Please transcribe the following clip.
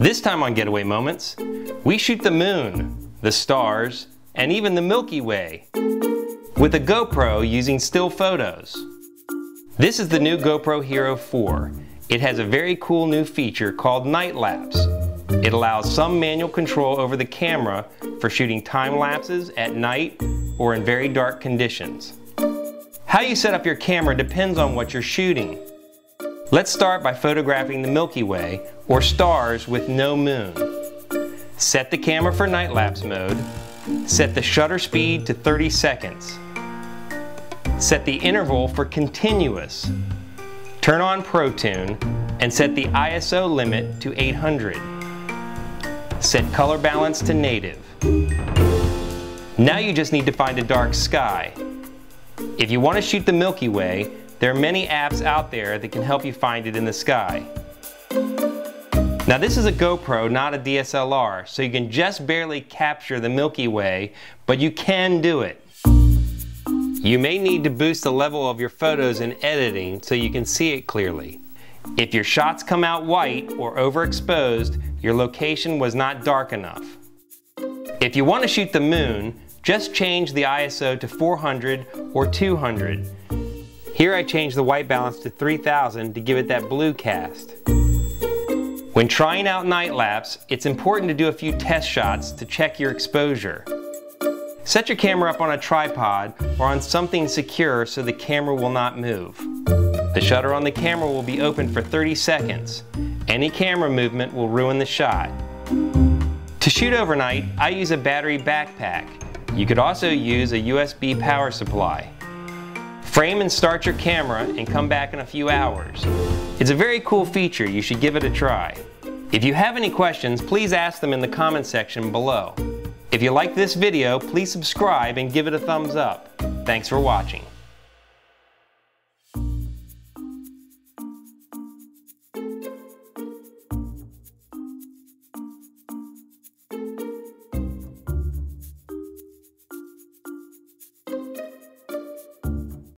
This time on Getaway Moments, we shoot the moon, the stars, and even the Milky Way with a GoPro using still photos. This is the new GoPro Hero4. It has a very cool new feature called night lapse. It allows some manual control over the camera for shooting time lapses at night or in very dark conditions. How you set up your camera depends on what you're shooting. Let's start by photographing the Milky Way or stars with no moon. Set the camera for night lapse mode. Set the shutter speed to 30 seconds. Set the interval for continuous. Turn on Pro Tune and set the ISO limit to 800. Set color balance to native. Now you just need to find a dark sky. If you want to shoot the Milky Way, there are many apps out there that can help you find it in the sky. Now this is a GoPro, not a DSLR, so you can just barely capture the Milky Way, but you can do it. You may need to boost the level of your photos in editing so you can see it clearly. If your shots come out white or overexposed, your location was not dark enough. If you want to shoot the moon, just change the ISO to 400 or 200. Here I changed the white balance to 3000 to give it that blue cast. When trying out night lapse, it's important to do a few test shots to check your exposure. Set your camera up on a tripod or on something secure so the camera will not move. The shutter on the camera will be open for 30 seconds. Any camera movement will ruin the shot. To shoot overnight, I use a battery backpack. You could also use a USB power supply. Frame and start your camera and come back in a few hours. It's a very cool feature, you should give it a try. If you have any questions, please ask them in the comment section below. If you like this video, please subscribe and give it a thumbs up. Thanks for watching.